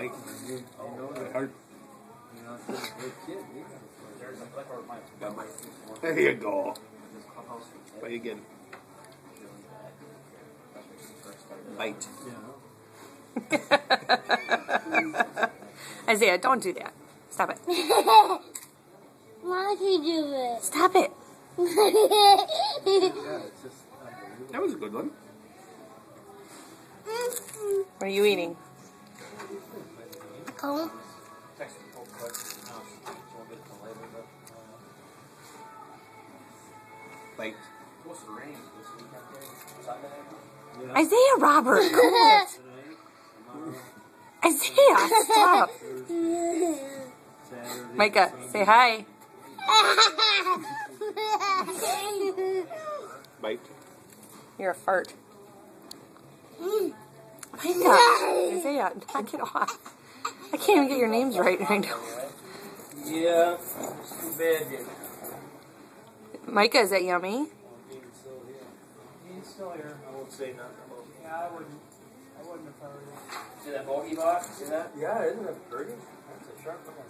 Mike. Hard. There you go. Bite again. Bite. Isaiah, don't do that. Stop it. Why did you do it? Stop it. That was a good one. What are you eating? Cone? Bite. Isaiah, Robert, go. Isaiah, stop. Micah, say hi. Bite. You're a fart. Micah, Isaiah, knock it off. I can't even get your names right. I know. Yeah, too bad, dude. Micah, is that yummy? He's still here. I won't say nothing about it. Yeah, I wouldn't have heard it. See that bogey box? See that? Yeah, isn't that pretty? That's a sharp one.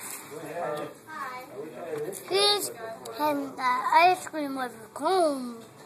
Please hand the ice cream with a cone.